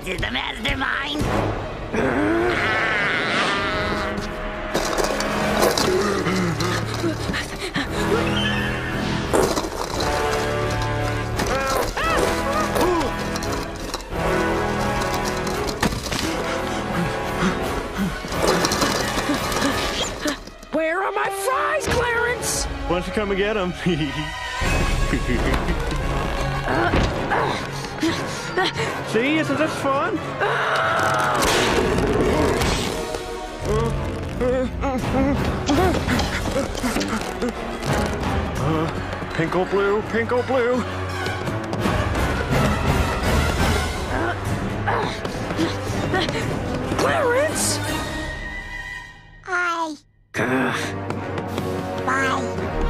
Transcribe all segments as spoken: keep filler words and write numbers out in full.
is the mastermind. Where are my fries, Clarence? Why don't you come and get them? See, isn't this fun? uh, pink or blue, pink or blue. Clarence! Hi. Bye.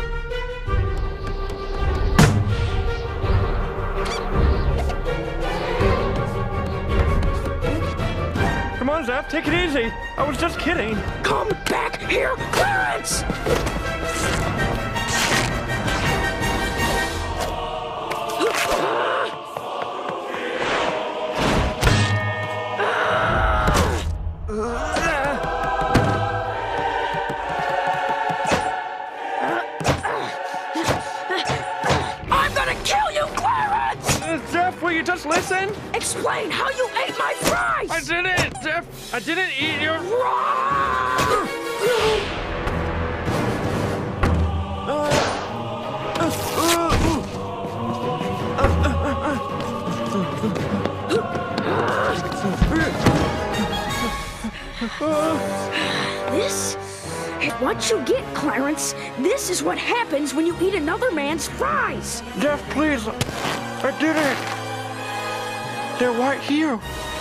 Come on, Zeph, take it easy. I was just kidding. Come back here, Clarence! I'm gonna kill you, Clarence! Uh, Zeph, will you just listen? Explain how you ate my fries! I didn't, Zeph. I didn't eat your... This is what you get, Clarence. This is what happens when you eat another man's fries. Zeph, please. I did it. They're right here.